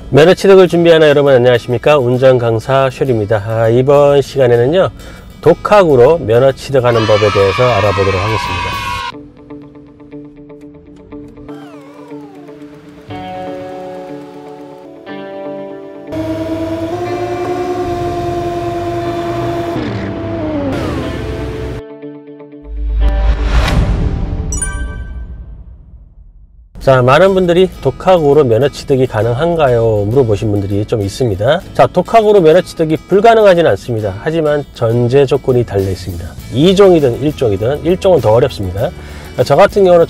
면허 취득을 준비하는 여러분 안녕하십니까? 운전 강사 슈리입니다. 이번 시간에는요 독학으로 면허 취득하는 법에 대해서 알아보도록 하겠습니다. 자, 많은 분들이 독학으로 면허 취득이 가능한가요? 물어보신 분들이 좀 있습니다. 자, 독학으로 면허 취득이 불가능하지는 않습니다. 하지만 전제 조건이 달려 있습니다. 2종이든 1종이든 1종은 더 어렵습니다. 저 같은 경우는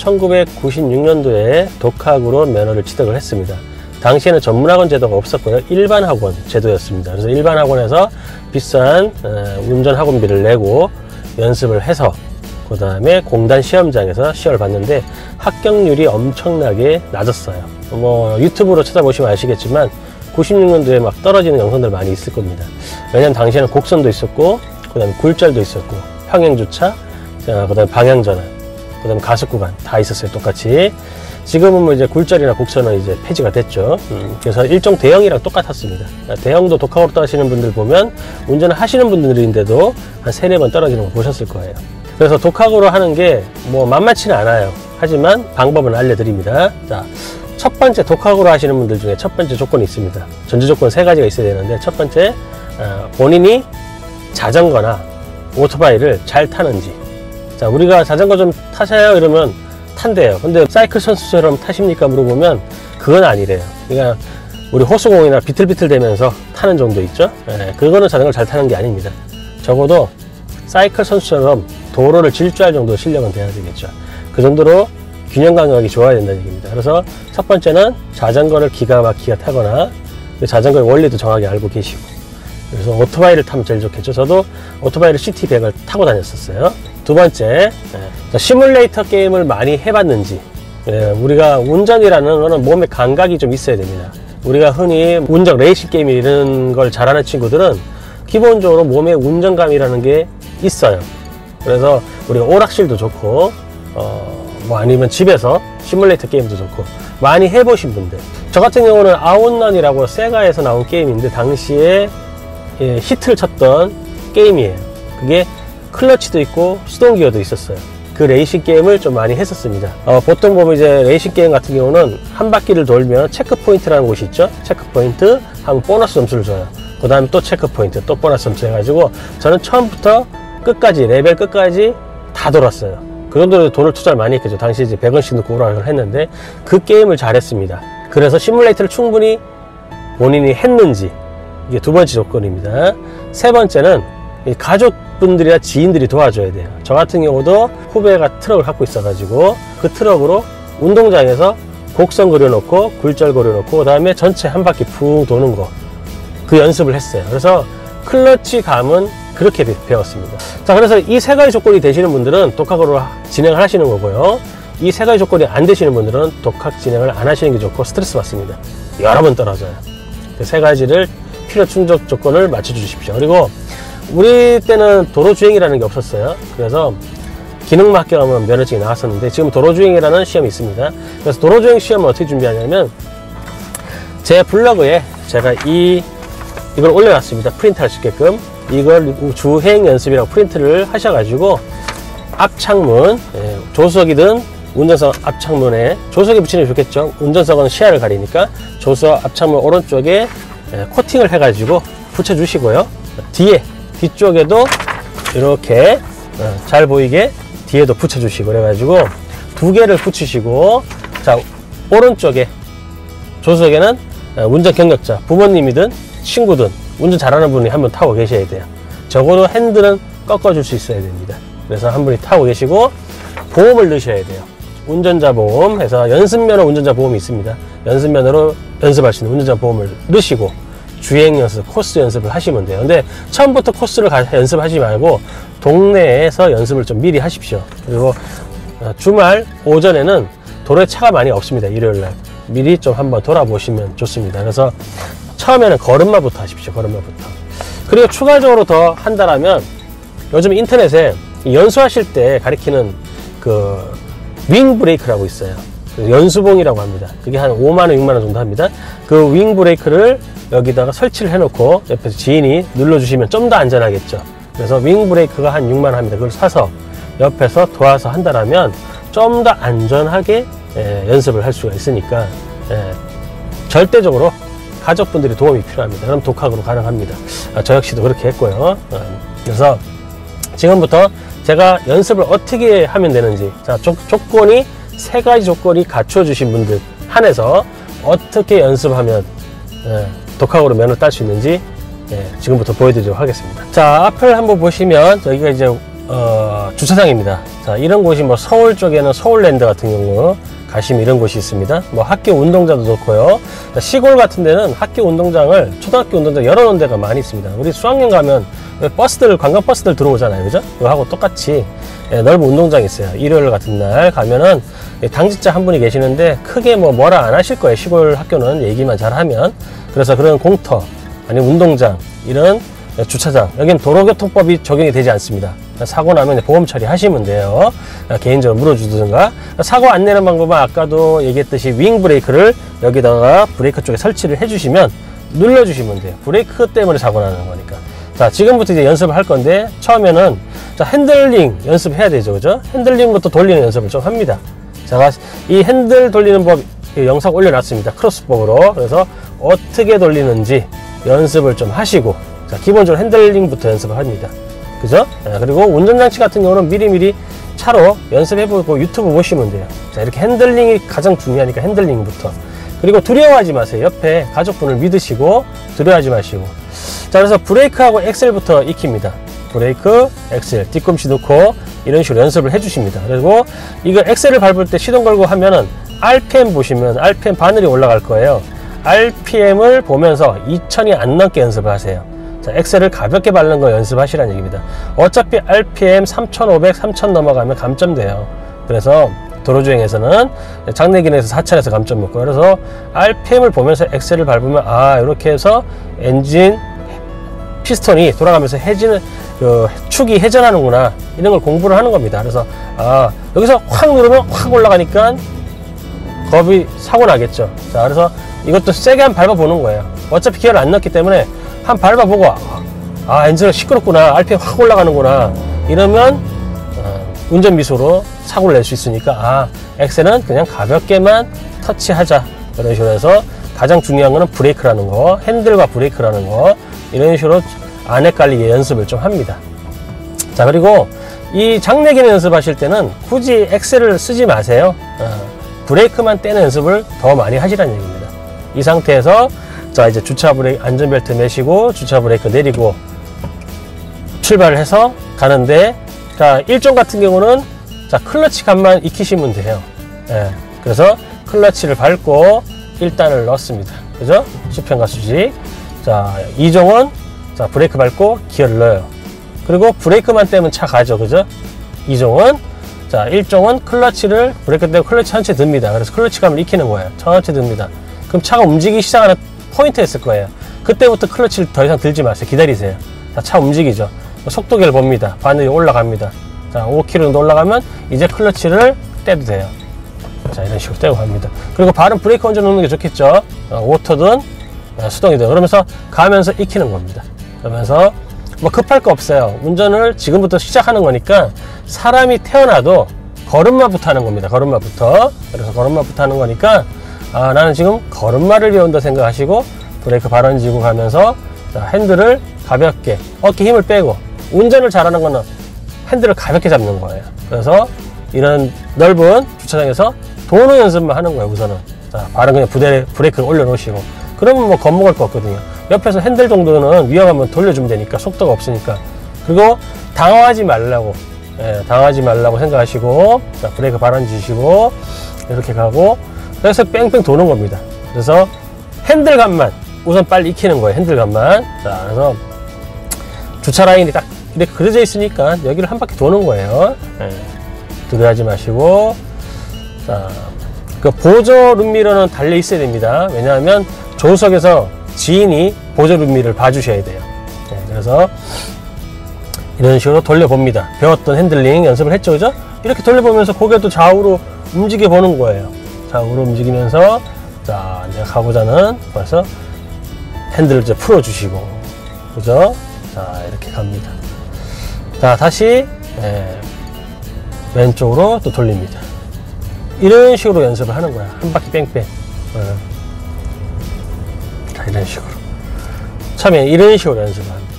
1996년도에 독학으로 면허를 취득을 했습니다. 당시에는 전문학원 제도가 없었고요. 일반 학원 제도였습니다. 그래서 일반 학원에서 비싼 운전 학원비를 내고 연습을 해서 그 다음에 공단 시험장에서 시험을 봤는데 합격률이 엄청나게 낮았어요. 유튜브로 찾아보시면 아시겠지만 96년도에 막 떨어지는 영상들 많이 있을 겁니다. 왜냐면 당시에는 곡선도 있었고 그 다음에 굴절도 있었고 평행주차, 그 다음에 방향전환, 그 다음에 가속구간 다 있었어요. 똑같이. 지금은 이제 굴절이나 곡선은 이제 폐지가 됐죠. 그래서 일종 대형이랑 똑같았습니다. 대형도 독학으로 따시는 분들 보면 운전을 하시는 분들인데도 한 3-4번 떨어지는 거 보셨을 거예요. 그래서 독학으로 하는 게 만만치는 않아요. 하지만 방법은 알려드립니다. 자, 첫 번째 독학으로 하시는 분들 중에 첫 번째 조건이 있습니다. 전제 조건 3가지가 있어야 되는데, 첫 번째 본인이 자전거나 오토바이를 잘 타는지. 자, 우리가 자전거 좀 타세요 이러면 탄대요. 근데 사이클 선수처럼 타십니까 물어보면 그건 아니래요. 그러니까 우리 호수공이나 비틀비틀 대면서 타는 정도 있죠. 그거는 자전거를 잘 타는 게 아닙니다. 적어도 사이클 선수처럼 도로를 질주할 정도 실력은 돼야 되겠죠. 그 정도로 균형 감각이 좋아야 된다는 얘기입니다. 그래서 첫 번째는 자전거를 기가 막히게 타거나 자전거의 원리도 정확히 알고 계시고, 그래서 오토바이를 타면 제일 좋겠죠. 저도 오토바이를 CT100을 타고 다녔었어요. 두 번째, 시뮬레이터 게임을 많이 해봤는지. 우리가 운전이라는 거는 몸에 감각이 좀 있어야 됩니다. 우리가 흔히 운전 레이싱 게임 이런 걸 잘하는 친구들은 기본적으로 몸에 운전감이라는 게 있어요. 그래서 우리가 오락실도 좋고 아니면 집에서 시뮬레이터 게임도 좋고 많이 해보신 분들, 저 같은 경우는 아웃런이라고 세가에서 나온 게임인데 당시에 히트를 쳤던 게임이에요. 그게 클러치도 있고 수동기어도 있었어요. 그 레이싱 게임을 좀 많이 했었습니다. 보통 보면 이제 레이싱 게임 같은 경우는 한 바퀴를 돌면 체크포인트라는 곳이 있죠. 체크포인트 하면 보너스 점수를 줘요. 그 다음에 또 체크포인트, 또 보너스 점수 해가지고 저는 처음부터 끝까지, 레벨 끝까지 다 돌았어요. 그 정도로 돈을 투자를 많이 했겠죠. 당시 이제 100원씩 넣고 오락을 했는데 그 게임을 잘했습니다. 그래서 시뮬레이터를 충분히 본인이 했는지, 이게 두 번째 조건입니다. 세 번째는 가족분들이나 지인들이 도와줘야 돼요. 저 같은 경우도 후배가 트럭을 갖고 있어가지고 그 트럭으로 운동장에서 곡선 그려놓고 굴절 그려놓고 그 다음에 전체 한 바퀴 푹 도는 거, 그 연습을 했어요. 그래서 클러치 감은 그렇게 배웠습니다. 자, 그래서 이 3가지 조건이 되시는 분들은 독학으로 진행을 하시는 거고요. 이 3가지 조건이 안 되시는 분들은 독학 진행을 안 하시는 게 좋고 스트레스 받습니다. 여러 번 떨어져요. 그 3가지를 필요 충족 조건을 맞춰 주십시오. 그리고 우리 때는 도로주행이라는 게 없었어요. 그래서 기능만 합격하면 면허증이 나왔었는데 지금 도로주행이라는 시험이 있습니다. 그래서 도로주행 시험을 어떻게 준비하냐면 제 블로그에 제가 이걸 올려놨습니다. 프린트할 수 있게끔. 이걸 주행 연습이라고 프린트를 하셔가지고 앞창문, 조수석이든 운전석 앞창문에, 조수석에 붙이는 게 좋겠죠. 운전석은 시야를 가리니까 조수석 앞창문 오른쪽에 코팅을 해가지고 붙여주시고요. 뒤쪽에도 이렇게 잘 보이게 뒤에도 붙여주시고 그래가지고 2개를 붙이시고, 자, 오른쪽에 조수석에는 운전 경력자, 부모님이든 친구든 운전 잘하는 분이 한 분 타고 계셔야 돼요. 적어도 핸들은 꺾어줄 수 있어야 됩니다. 그래서 한 분이 타고 계시고 보험을 넣으셔야 돼요. 운전자 보험 해서 연습면허 운전자 보험이 있습니다. 연습면허로 연습할 수 있는 운전자 보험을 넣으시고 주행 연습, 코스 연습을 하시면 돼요. 근데 처음부터 코스를 연습하지 말고 동네에서 연습을 좀 미리 하십시오. 그리고 주말 오전에는 도로에 차가 많이 없습니다. 일요일날 미리 좀 한번 돌아보시면 좋습니다. 그래서 처음에는 걸음마부터 하십시오. 걸음마부터. 그리고 추가적으로 더 한다라면 요즘 인터넷에 연수하실 때 가리키는 그 윙 브레이크라고 있어요. 연수봉이라고 합니다. 그게 한 5만원, 6만원 정도 합니다. 그 윙 브레이크를 여기다가 설치를 해놓고 옆에서 지인이 눌러주시면 좀 더 안전하겠죠. 그래서 윙 브레이크가 한 6만원 합니다. 그걸 사서 옆에서 도와서 한다라면 좀 더 안전하게 연습을 할 수가 있으니까 절대적으로 가족분들이 도움이 필요합니다. 그럼 독학으로 가능합니다. 저 역시도 그렇게 했고요. 그래서 지금부터 제가 연습을 어떻게 하면 되는지, 자, 조건이 3가지 조건이 갖춰주신 분들 한해서 어떻게 연습하면 독학으로 면허를 딸 수 있는지 지금부터 보여드리도록 하겠습니다. 자, 앞을 한번 보시면 여기가 이제 주차장입니다. 자, 이런 곳이 뭐 서울 쪽에는 서울랜드 같은 경우 가시면 이런 곳이 있습니다. 뭐 학교 운동장도 좋고요. 시골 같은 데는 학교 운동장을, 초등학교 운동장 열어놓은 데가 많이 있습니다. 우리 수학여행 가면 버스들, 관광버스들 들어오잖아요. 그죠? 그거하고 똑같이 넓은 운동장이 있어요. 일요일 같은 날 가면은 당직자 한 분이 계시는데 크게 뭐라 안 하실 거예요. 시골 학교는 얘기만 잘 하면. 그래서 그런 공터, 아니면 운동장, 이런 주차장, 여기는 도로교통법이 적용이 되지 않습니다. 사고 나면 보험 처리하시면 돼요. 개인적으로 물어주든가. 사고 안 내는 방법은 아까도 얘기했듯이 윙 브레이크를 여기다가 브레이크 쪽에 설치를 해주시면, 눌러주시면 돼요. 브레이크 때문에 사고 나는 거니까. 자, 지금부터 이제 연습을 할 건데, 처음에는 자, 핸들링 연습해야 되죠. 그죠? 핸들링부터 돌리는 연습을 좀 합니다. 제가 이 핸들 돌리는 법 영상 올려놨습니다. 크로스법으로. 그래서 어떻게 돌리는지 연습을 좀 하시고, 자, 기본적으로 핸들링부터 연습을 합니다. 그죠? 그리고 운전장치 같은 경우는 미리미리 차로 연습해보고 유튜브 보시면 돼요. 자, 이렇게 핸들링이 가장 중요하니까 핸들링부터. 그리고 두려워하지 마세요. 옆에 가족분을 믿으시고 두려워하지 마시고. 자, 그래서 브레이크하고 엑셀부터 익힙니다. 브레이크, 엑셀, 뒤꿈치 놓고 이런 식으로 연습을 해주십니다. 그리고 이거 엑셀을 밟을 때 시동 걸고 하면은 RPM 보시면 RPM 바늘이 올라갈 거예요. RPM을 보면서 2000이 안 넘게 연습을 하세요. 자, 엑셀을 가볍게 밟는 거 연습하시라는 얘기입니다. 어차피 RPM 3500, 3000 넘어가면 감점돼요. 그래서 도로주행에서는 장내기능에서 4000에서 감점 먹고, 그래서 RPM을 보면서 엑셀을 밟으면 이렇게 해서 엔진 피스톤이 돌아가면서 축이 회전하는구나, 이런 걸 공부를 하는 겁니다. 그래서 여기서 확 누르면 확 올라가니까 겁이 사고 나겠죠. 자, 그래서 이것도 세게 한 밟아 보는 거예요. 어차피 기어를 안 넣기 때문에 한 밟아보고 엔진은 시끄럽구나, RPM 확 올라가는구나, 이러면 운전 미수로 사고를 낼 수 있으니까 엑셀은 그냥 가볍게만 터치하자, 이런 식으로 해서 가장 중요한 거는 브레이크라는 거, 핸들과 브레이크라는 거, 이런 식으로 안 헷갈리게 연습을 좀 합니다. 자, 그리고 이 장내기능 연습하실 때는 굳이 엑셀을 쓰지 마세요. 브레이크만 떼는 연습을 더 많이 하시라는 얘기입니다. 이 상태에서 자, 이제 주차 브레이크, 안전벨트 매시고 주차 브레이크 내리고 출발을 해서 가는데, 자, 1종 같은 경우는 자, 클러치 감만 익히시면 돼요. 그래서 클러치를 밟고 1단을 넣습니다. 그죠? 수평과 수직. 자, 2종은 자, 브레이크 밟고 기어를 넣어요. 그리고 브레이크만 떼면 차 가죠. 그죠? 2종은 자, 1종은 클러치를 브레이크 떼고 클러치 천천히 듭니다. 그래서 클러치 감을 익히는 거예요. 천천히 듭니다. 그럼 차가 움직이기 시작하는 포인트가 있을 거예요. 그때부터 클러치를 더 이상 들지 마세요. 기다리세요. 자, 차 움직이죠. 속도계를 봅니다. 바늘이 올라갑니다. 자, 5km 정도 올라가면 이제 클러치를 떼도 돼요. 자, 이런 식으로 떼고 갑니다. 그리고 발은 브레이크 얹어 놓는 게 좋겠죠. 오토든 수동이든. 그러면서 가면서 익히는 겁니다. 그러면서 뭐 급할 거 없어요. 운전을 지금부터 시작하는 거니까 사람이 태어나도 걸음마부터 하는 겁니다. 걸음마부터. 그래서 걸음마부터 하는 거니까 나는 지금 걸음마를 배운다 생각하시고 브레이크 발 얹고 가면서 자, 핸들을 가볍게, 어깨 힘을 빼고. 운전을 잘하는 거는 핸들을 가볍게 잡는 거예요. 그래서 이런 넓은 주차장에서 도로 연습만 하는 거예요. 우선은. 자, 발은 그냥 브레이크를 올려놓으시고. 그러면 뭐 겁먹을 거 없거든요. 옆에서 핸들 정도는 위험하면 돌려주면 되니까, 속도가 없으니까. 그리고 당황하지 말라고, 당황하지 말라고 생각하시고, 자, 브레이크 발 얹으시고 이렇게 가고, 그래서 뺑뺑 도는 겁니다. 그래서 핸들감만 우선 빨리 익히는 거예요. 핸들감만. 자, 그래서 주차 라인이 딱 이렇게 그려져 있으니까 여기를 한 바퀴 도는 거예요. 두려워하지 마시고. 자, 그 보조 룸미러는 달려 있어야 됩니다. 왜냐하면 조수석에서 지인이 보조 룸미러를 봐주셔야 돼요. 그래서 이런 식으로 돌려봅니다. 배웠던 핸들링 연습을 했죠, 그죠? 이렇게 돌려보면서 고개도 좌우로 움직여 보는 거예요. 좌우로 움직이면서 자, 내가 가고자 하는 그래서 핸들을 이제 풀어주시고, 그죠? 자, 이렇게 갑니다. 자, 다시 왼쪽으로 또 돌립니다. 이런 식으로 연습을 하는 거야. 한 바퀴 뺑뺑. 자, 이런 식으로. 처음에 이런 식으로 연습을 합니다.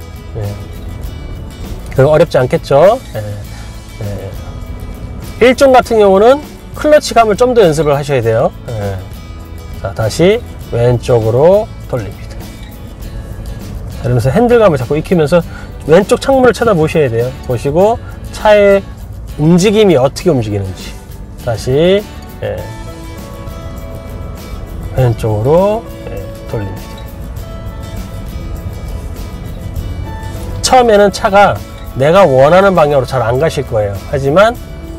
그거 어렵지 않겠죠? 1종 같은 경우는 클러치 감을 좀 더 연습을 하셔야 돼요. 자, 다시 왼쪽으로 돌립니다. 자, 이러면서 핸들감을 자꾸 익히면서 왼쪽 창문을 쳐다보셔야 돼요. 보시고 차의 움직임이 어떻게 움직이는지. 다시 왼쪽으로 돌립니다. 처음에는 차가 내가 원하는 방향으로 잘 안 가실 거예요. 하지만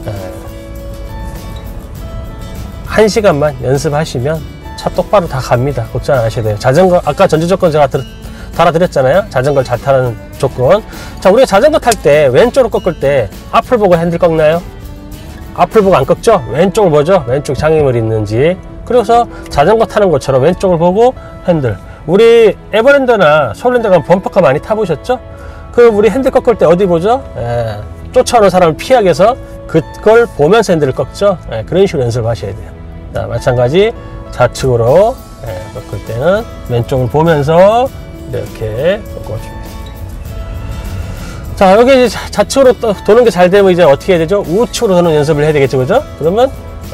1시간만 연습하시면 차 똑바로 다 갑니다. 걱정 안 하셔야 돼요. 자전거, 아까 전제 조건 제가 달아드렸잖아요. 자전거를 잘 타는 조건. 자, 우리가 자전거 탈 때 왼쪽으로 꺾을 때 앞을 보고 핸들 꺾나요? 앞을 보고 안 꺾죠? 왼쪽을 보죠? 왼쪽 장애물이 있는지. 그래서 자전거 타는 것처럼 왼쪽을 보고 핸들. 우리 에버랜드나 솔랜드 가면 범퍼카 많이 타보셨죠? 그 우리 핸들 꺾을 때 어디 보죠? 쫓아오는 사람을 피하기 위해서 그걸 보면서 핸들을 꺾죠? 그런 식으로 연습을 하셔야 돼요. 자, 마찬가지 좌측으로 꺾을 때는 왼쪽을 보면서 이렇게 꺾어줍니다. 자, 여기 이제 좌측으로 도는 게 잘 되면 이제 어떻게 해야 되죠? 우측으로 도는 연습을 해야 되겠죠, 그죠? 그러면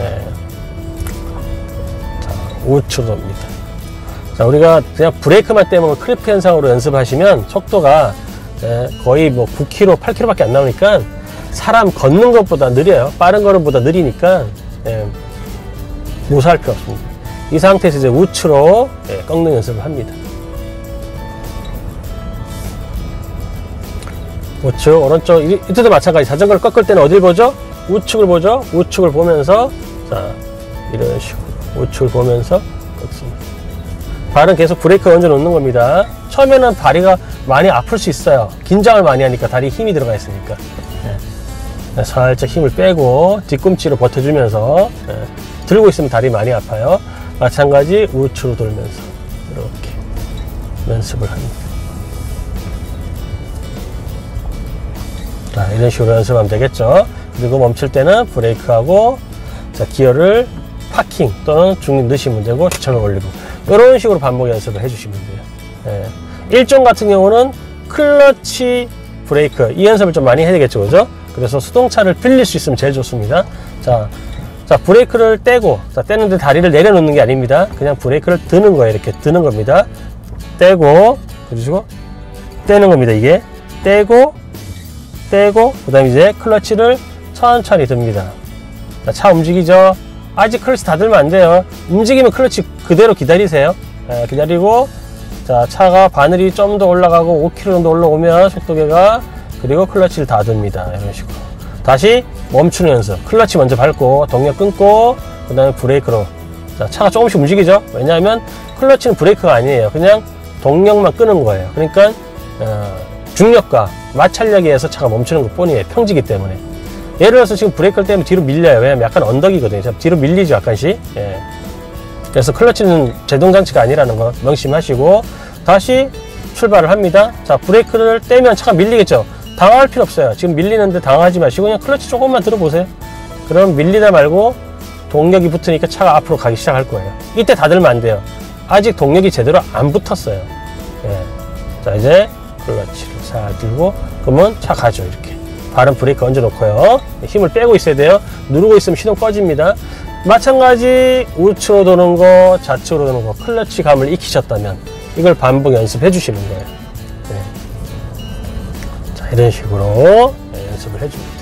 자, 우측으로 돕니다. 자, 우리가 그냥 브레이크만 떼면 크리프 현상으로 연습하시면 속도가 거의 뭐 9km, 8km 밖에 안 나오니까 사람 걷는 것보다 느려요. 빠른 걸음보다 느리니까 무사할 필요 없습니다. 이 상태에서 이제 우측으로 꺾는 연습을 합니다. 우측, 오른쪽, 이때도 마찬가지. 자전거를 꺾을 때는 어딜 보죠? 우측을 보죠? 우측을 보면서, 자, 이런 식으로 우측을 보면서 꺾습니다. 발은 계속 브레이크 얹어 놓는 겁니다. 처음에는 다리가 많이 아플 수 있어요. 긴장을 많이 하니까 다리에 힘이 들어가 있으니까. 살짝 힘을 빼고 뒤꿈치로 버텨주면서 들고 있으면 다리 많이 아파요. 마찬가지 우측으로 돌면서 이렇게 연습을 합니다. 자, 이런 식으로 연습하면 되겠죠. 그리고 멈출 때는 브레이크하고 자, 기어를 파킹 또는 중립 넣으시면 되고 시청을 올리고 이런 식으로 반복 연습을 해주시면 돼요. 1종 같은 경우는 클러치 브레이크 이 연습을 좀 많이 해야 되겠죠, 그죠? 그래서 수동차를 빌릴 수 있으면 제일 좋습니다. 자, 브레이크를 떼고, 자, 떼는데 다리를 내려놓는 게 아닙니다. 그냥 브레이크를 드는 거예요. 이렇게 드는 겁니다. 떼고, 그러시고, 떼는 겁니다. 이게. 떼고, 그 다음에 이제 클러치를 천천히 듭니다. 자, 차 움직이죠? 아직 클러치 다 들면 안 돼요. 움직이면 클러치 그대로 기다리세요. 기다리고, 자, 차가 바늘이 좀 더 올라가고 5km 정도 올라오면 속도계가 그리고 클러치를 다 듭니다. 이런 식으로. 다시 멈추는 연습. 클러치 먼저 밟고 동력 끊고 그 다음에 브레이크로. 자, 차가 조금씩 움직이죠. 왜냐하면 클러치는 브레이크가 아니에요. 그냥 동력만 끄는 거예요. 그러니까 중력과 마찰력에 의해서 차가 멈추는 것 뿐이에요. 평지기 때문에. 예를 들어서 지금 브레이크를 떼면 뒤로 밀려요. 왜냐면 약간 언덕이거든요. 뒤로 밀리죠, 약간씩. 그래서 클러치는 제동장치가 아니라는 거 명심하시고 다시 출발을 합니다. 자, 브레이크를 떼면 차가 밀리겠죠. 당황할 필요 없어요. 지금 밀리는데 당황하지 마시고 그냥 클러치 조금만 들어보세요. 그럼 밀리다 말고 동력이 붙으니까 차가 앞으로 가기 시작할 거예요. 이때 다 들면 안 돼요. 아직 동력이 제대로 안 붙었어요. 자, 이제 클러치를 잘 들고 그러면 차 가죠. 이렇게 발은 브레이크 얹어 놓고요. 힘을 빼고 있어야 돼요. 누르고 있으면 시동 꺼집니다. 마찬가지 우측으로 도는 거, 좌측으로 도는 거, 클러치 감을 익히셨다면 이걸 반복 연습해 주시는 거예요. 자, 이런 식으로 연습을 해줍니다.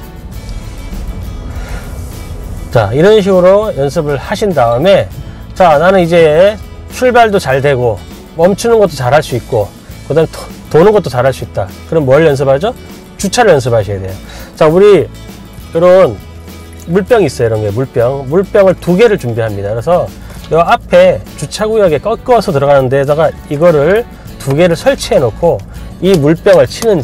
자, 이런 식으로 연습을 하신 다음에 자, 나는 이제 출발도 잘 되고 멈추는 것도 잘 할 수 있고 그 다음에 도는 것도 잘 할 수 있다. 그럼 뭘 연습하죠? 주차를 연습하셔야 돼요. 자, 우리 이런 물병이 있어요. 이런 게 물병을 2개를 준비합니다. 그래서 이 앞에 주차구역에 꺾어서 들어가는 데다가 이거를 2개를 설치해 놓고 이 물병을 치는지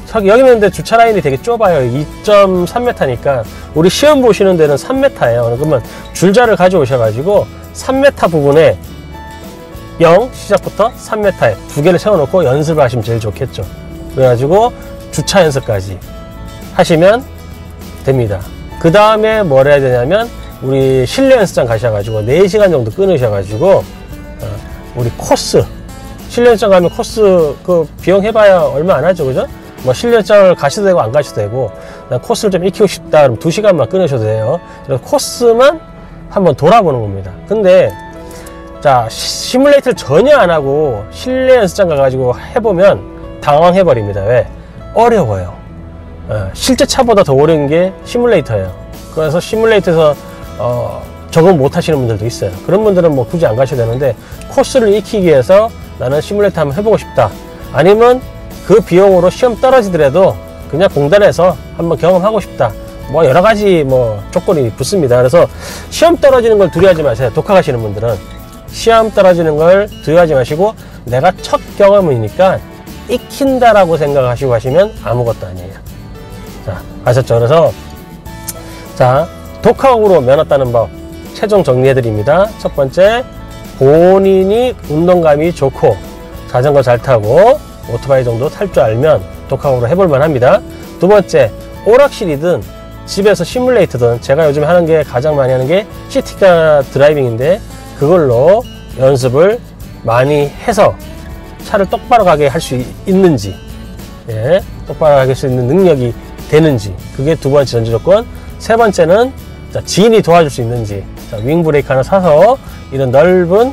여기는 근데 주차 라인이 되게 좁아요. 2.3m니까 우리 시험 보시는 데는 3m예요. 그러면 줄자를 가져오셔가지고 3m 부분에 0 시작부터 3m에 두 개를 세워놓고 연습을 하시면 제일 좋겠죠. 그래가지고 주차 연습까지 하시면 됩니다. 그 다음에 뭘 해야 되냐면 우리 실내 연습장 가셔가지고 4시간 정도 끊으셔가지고 우리 코스, 실내 연습장 가면 코스 그 비용 해봐야 얼마 안 하죠, 그죠? 뭐 실내 연습장을 가셔도 되고 안 가셔도 되고 코스를 좀 익히고 싶다 그럼 2시간만 끊으셔도 돼요. 그래서 코스만 한번 돌아보는 겁니다. 근데 자, 시뮬레이터를 전혀 안 하고 실내 연습장 가가지고 해보면 당황해버립니다. 왜? 어려워요. 실제 차보다 더 어려운 게 시뮬레이터예요. 그래서 시뮬레이터에서 적응 못 하시는 분들도 있어요. 그런 분들은 뭐 굳이 안 가셔도 되는데 코스를 익히기 위해서 나는 시뮬레이터 한번 해보고 싶다. 아니면 그 비용으로 시험 떨어지더라도 그냥 공단에서 한번 경험하고 싶다. 뭐 여러 가지 뭐 조건이 붙습니다. 그래서 시험 떨어지는 걸 두려워하지 마세요. 독학하시는 분들은 시험 떨어지는 걸 두려워하지 마시고 내가 첫 경험이니까 익힌다라고 생각하시고 하시면 아무것도 아니에요. 자, 아셨죠? 그래서 자, 독학으로 면허 따는 법 최종 정리해 드립니다. 첫 번째, 본인이 운동감이 좋고 자전거 잘 타고 오토바이 정도 탈 줄 알면 독학으로 해볼만 합니다. 두 번째, 오락실이든 집에서 시뮬레이터든 제가 요즘 하는 게 가장 많이 하는 게 시티카 드라이빙인데 그걸로 연습을 많이 해서 차를 똑바로 가게 할 수 있는지, 예, 똑바로 가게 할 수 있는 능력이 되는지, 그게 두 번째 전제 조건. 세 번째는 자, 지인이 도와줄 수 있는지, 자, 윙브레이크 하나 사서 이런 넓은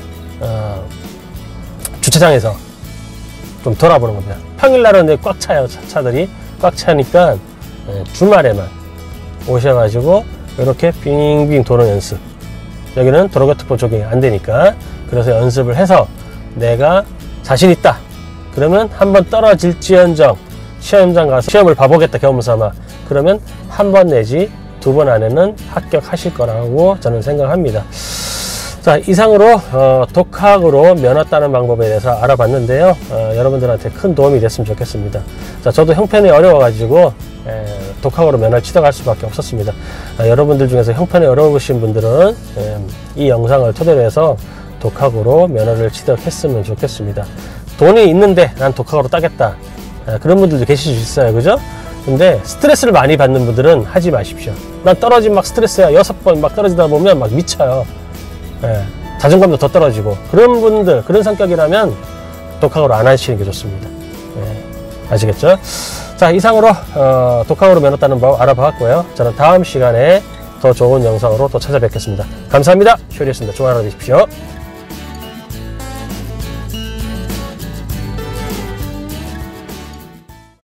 주차장에서 좀 돌아보는 겁니다. 평일날은 꽉 차요. 차들이 꽉 차니까 주말에만 오셔가지고 이렇게 빙빙 도는 연습. 여기는 도로교통법 적용이 안 되니까 그래서 연습을 해서 내가 자신 있다 그러면 한번 떨어질지언정 시험장 가서 시험을 봐보겠다 경험 삼아 그러면 한 번 내지 2번 안에는 합격하실 거라고 저는 생각합니다. 자, 이상으로 독학으로 면허 따는 방법에 대해서 알아봤는데요. 여러분들한테 큰 도움이 됐으면 좋겠습니다. 자, 저도 형편이 어려워가지고 독학으로 면허를 취득할 수밖에 없었습니다. 여러분들 중에서 형편이 어려우신 분들은 이 영상을 토대로 해서 독학으로 면허를 취득했으면 좋겠습니다. 돈이 있는데 난 독학으로 따겠다. 그런 분들도 계실 수 있어요. 그죠? 근데 스트레스를 많이 받는 분들은 하지 마십시오. 난 떨어지면 막 스트레스야. 6번 막 떨어지다 보면 막 미쳐요. 자존감도 더 떨어지고. 그런 분들, 그런 성격이라면 독학으로 안 하시는 게 좋습니다. 아시겠죠? 자, 이상으로 독학으로 면허 따는 법 알아봤고요. 저는 다음 시간에 더 좋은 영상으로 또 찾아뵙겠습니다. 감사합니다. 쇼리였습니다. 좋아요 눌러주십시오.